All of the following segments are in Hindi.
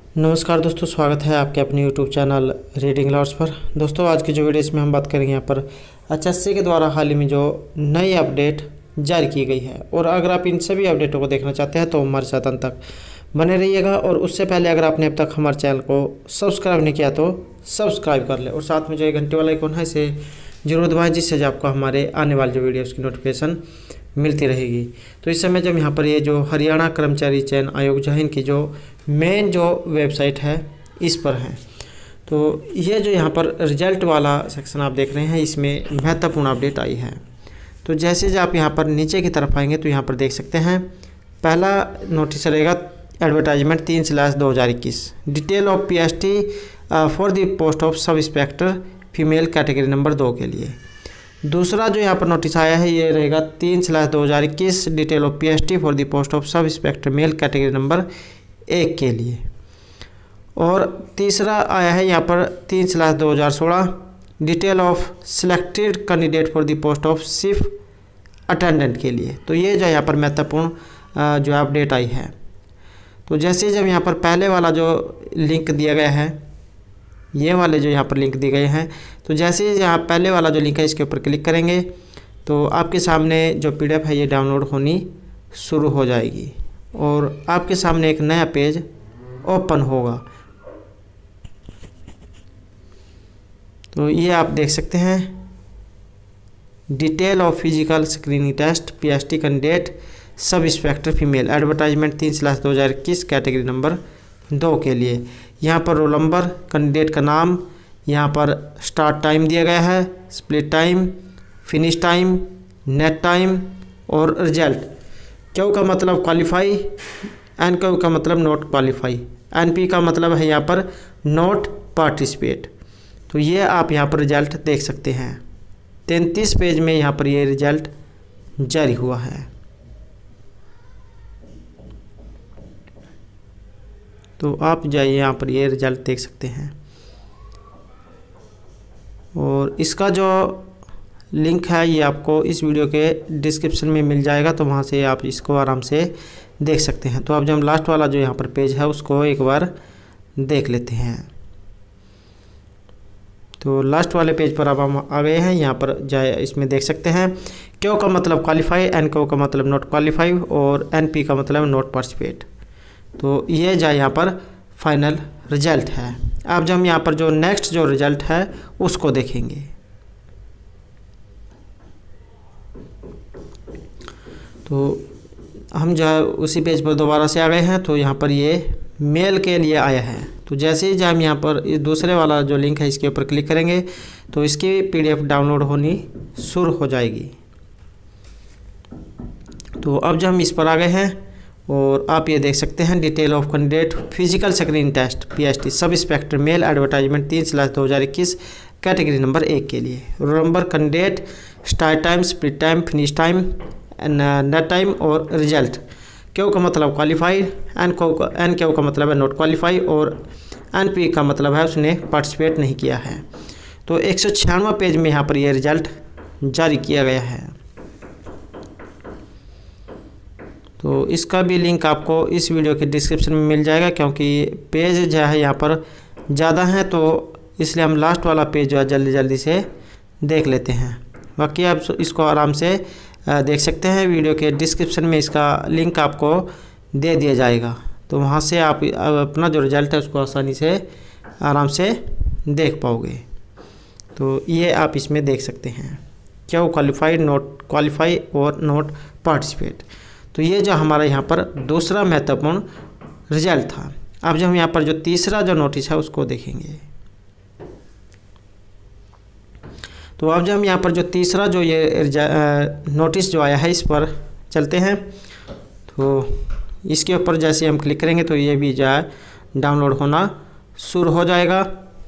नमस्कार दोस्तों, स्वागत है आपके अपने यूट्यूब चैनल रीडिंग लॉट्स पर। दोस्तों, आज की जो वीडियो इसमें हम बात करेंगे यहाँ पर एचएससी के द्वारा हाल ही में जो नई अपडेट जारी की गई है, और अगर आप इन सभी अपडेटों को देखना चाहते हैं तो हमारे साथ अंत तक बने रहिएगा। और उससे पहले अगर आपने अब तक हमारे चैनल को सब्सक्राइब नहीं किया तो सब्सक्राइब कर ले, और साथ में जो घंटे वाला आइकॉन है इसे जरूर दबाएं, जिससे आपको हमारे आने वाले जो वीडियोज़ की नोटिफिकेशन मिलती रहेगी। तो इस समय जब यहाँ पर ये जो हरियाणा कर्मचारी चयन आयोग जो है, इनकी जो मेन जो वेबसाइट है इस पर है। तो ये जो यहाँ पर रिजल्ट वाला सेक्शन आप देख रहे हैं, इसमें महत्वपूर्ण अपडेट आई है। तो जैसे आप यहाँ पर नीचे की तरफ आएंगे तो यहाँ पर देख सकते हैं पहला नोटिस रहेगा advertisement 3/2021 detail of PST for the post of sub inspector female category number 2 के लिए। दूसरा जो यहाँ पर नोटिस आया है ये रहेगा 3/2021 detail of PST for the post of sub inspector male category number 1 के लिए। और तीसरा आया है यहाँ पर 3/2016 detail of selected candidate for the post of shift attendant के लिए। तो ये जो यहाँ पर महत्वपूर्ण जो अपडेट आई है। तो जैसे जब यहाँ पर पहले वाला जो लिंक दिया गया है, ये वाले जो यहाँ पर लिंक दिए गए हैं, तो जैसे यहाँ पहले वाला जो लिंक है इसके ऊपर क्लिक करेंगे तो आपके सामने जो पीडीएफ है ये डाउनलोड होनी शुरू हो जाएगी और आपके सामने एक नया पेज ओपन होगा। तो ये आप देख सकते हैं detail of physical screening test PST candidate sub inspector female advertisement 3/2021 category number 2 के लिए। यहाँ पर रोल नंबर, कैंडिडेट का नाम, यहाँ पर स्टार्ट टाइम दिया गया है, split time, finish time, net time और रिजल्ट। क्यू का मतलब क्वालिफाई, एन क्यू का मतलब नॉट क्वालिफाई, एनपी का मतलब है यहाँ पर नॉट पार्टिसिपेट। तो ये आप यहाँ पर रिजल्ट देख सकते हैं। 33 पेज में यहाँ पर ये रिजल्ट जारी हुआ है। तो आप जाइए यहाँ पर ये रिजल्ट देख सकते हैं, और इसका जो लिंक है ये आपको इस वीडियो के डिस्क्रिप्शन में मिल जाएगा, तो वहाँ से आप इसको आराम से देख सकते हैं। तो अब जब लास्ट वाला जो यहाँ पर पेज है उसको एक बार देख लेते हैं। तो लास्ट वाले पेज पर अब हम आ गए हैं। यहाँ पर जाए इसमें देख सकते हैं क्यू का मतलब क्वालिफाई, एन क्यू का मतलब नॉट क्वालिफाई और एन पी का मतलब नॉट पार्टिसिपेट। तो ये जो यहाँ पर फाइनल रिजल्ट है। अब जब हम यहाँ पर जो नेक्स्ट जो रिजल्ट है उसको देखेंगे, तो हम जो है उसी पेज पर दोबारा से आ गए हैं। तो यहाँ पर ये मेल के लिए आया है। तो जैसे ही जब हम यहाँ पर इस दूसरे वाला जो लिंक है इसके ऊपर क्लिक करेंगे तो इसकी पीडीएफ डाउनलोड होनी शुरू हो जाएगी। तो अब जब हम इस पर आ गए हैं और आप ये देख सकते हैं detail of candidate physical screening test PST sub inspector male advertisement 3/2021 category number 1 के लिए। Roll number, candidate, start time, split time, finish time, net time और रिजल्ट। क्यू का मतलब क्वालिफाई, एन क्यू का मतलब है नॉट क्वालिफाई और एन पी का मतलब है उसने पार्टिसिपेट नहीं किया है। तो 196वां पेज में यहाँ पर यह रिजल्ट जारी किया गया है। तो इसका भी लिंक आपको इस वीडियो के डिस्क्रिप्शन में मिल जाएगा, क्योंकि पेज जो है यहाँ पर ज़्यादा है तो इसलिए हम लास्ट वाला पेज जो है जल्दी से देख लेते हैं। बाकी आप इसको आराम से देख सकते हैं। वीडियो के डिस्क्रिप्शन में इसका लिंक आपको दे दिया जाएगा, तो वहाँ से आप अपना जो रिज़ल्ट है उसको आसानी से आराम से देख पाओगे। तो ये आप इसमें देख सकते हैं क्या वो क्वालिफाइड, नॉट क्वालिफाई और नॉट पार्टिसिपेट। तो ये जो हमारा यहाँ पर दूसरा महत्वपूर्ण रिजल्ट था। अब जब हम यहाँ पर जो तीसरा जो नोटिस है उसको देखेंगे, तो अब जब हम यहाँ पर जो तीसरा जो ये नोटिस जो आया है इस पर चलते हैं। तो इसके ऊपर जैसे हम क्लिक करेंगे तो ये भी जो है डाउनलोड होना शुरू हो जाएगा।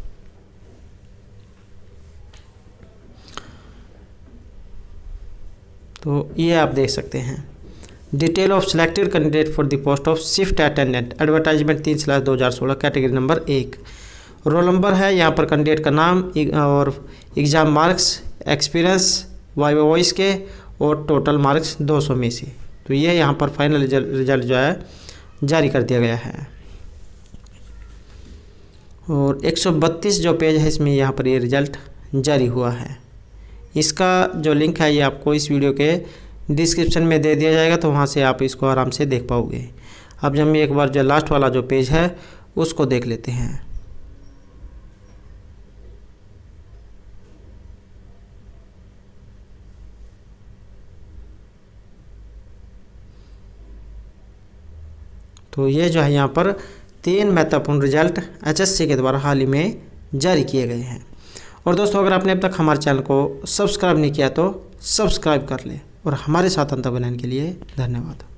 तो ये आप देख सकते हैं detail of selected candidate for the post of shift attendant advertisement 3/2016 category number 1। Roll number है यहाँ पर कैंडिडेट का नाम और exam marks, experience, viva voce के और टोटल मार्क्स 200 में से। तो ये यहाँ पर फाइनल रिजल्ट जो है जारी कर दिया गया है। और 132 जो पेज है इसमें यहाँ पर ये रिज़ल्ट जारी हुआ है। इसका जो लिंक है ये आपको इस वीडियो के डिस्क्रिप्शन में दे दिया जाएगा, तो वहाँ से आप इसको आराम से देख पाओगे। अब जब हम एक बार जो लास्ट वाला जो पेज है उसको देख लेते हैं। तो ये जो है यहाँ पर 3 महत्वपूर्ण रिजल्ट HSC के द्वारा हाल ही में जारी किए गए हैं। और दोस्तों अगर आपने अब तक हमारे चैनल को सब्सक्राइब नहीं किया तो सब्सक्राइब कर लें और हमारे साथ अंत बनाने के लिए धन्यवाद।